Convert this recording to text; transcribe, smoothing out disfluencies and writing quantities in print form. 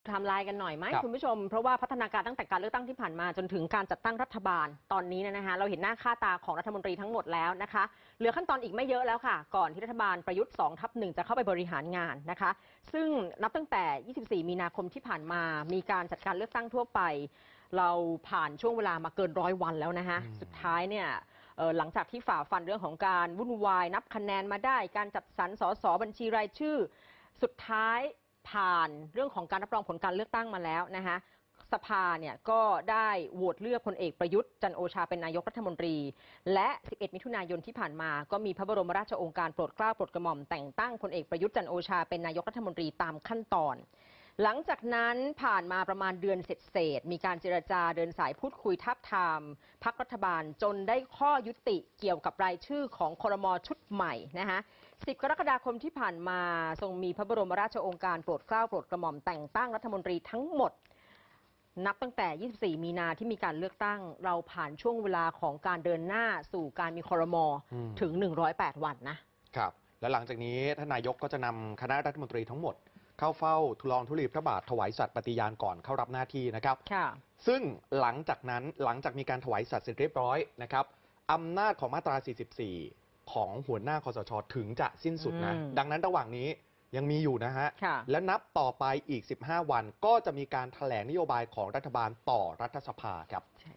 ไทม์ไลน์กันหน่อยไหมครับคุณผู้ชมเพราะว่าพัฒนาการตั้งแต่การเลือกตั้งที่ผ่านมาจนถึงการจัดตั้งรัฐบาลตอนนี้นะคะเราเห็นหน้าค่าตาของรัฐมนตรีทั้งหมดแล้วนะคะเหลือขั้นตอนอีกไม่เยอะแล้วค่ะก่อนที่รัฐบาลประยุทธ์ 2+1 จะเข้าไปบริหารงานนะคะซึ่งนับตั้งแต่ 24 มีนาคมที่ผ่านมามีการจัดการเลือกตั้งทั่วไปเราผ่านช่วงเวลามาเกิน100 วันแล้วนะคะสุดท้ายเนี่ยหลังจากที่ฝ่าฟันเรื่องของการวุ่นวายนับคะแนนมาได้การจัดสรรสสบัญชีรายชื่อสุดท้ายผ่านเรื่องของการรับรองผลการเลือกตั้งมาแล้วนะคะสภาเนี่ยก็ได้โหวตเลือกพลเอกประยุทธ์จันทร์โอชาเป็นนายกรัฐมนตรีและ 11 มิถุนายนที่ผ่านมาก็มีพระบรมราชโองการโปรดเกล้าโปรดกระหม่อมแต่งตั้งพลเอกประยุทธ์จันทร์โอชาเป็นนายกรัฐมนตรีตามขั้นตอนหลังจากนั้นผ่านมาประมาณเดือนเศษมีการเจรจาเดินสายพูดคุยทาบทามพรรครัฐบาลจนได้ข้อยุติเกี่ยวกับรายชื่อของครม.ชุดใหม่นะคะ10 กรกฎาคมที่ผ่านมาทรงมีพระบรมราชโองการโปรดเกล้าโปรดกระหม่อมแต่งตั้งรัฐมนตรีทั้งหมดนับตั้งแต่ 24 มีนาที่มีการเลือกตั้งเราผ่านช่วงเวลาของการเดินหน้าสู่การมีครม.ถึง 108 วันนะครับและหลังจากนี้ท่านนายกก็จะนำคณะรัฐมนตรีทั้งหมดเข้าเฝ้าทูลองธุลีพระบาทถวายสัตย์ปฏิญาณก่อนเข้ารับหน้าที่นะครับซึ่งหลังจากมีการถวายสัตย์เสร็จเรียบร้อยนะครับอำนาจของมาตรา 44 ของหัวหน้าคสช.ถึงจะสิ้นสุดนะดังนั้นระหว่างนี้ยังมีอยู่นะฮะและนับต่อไปอีก 15 วันก็จะมีการแถลงนโยบายของรัฐบาลต่อรัฐสภาครับ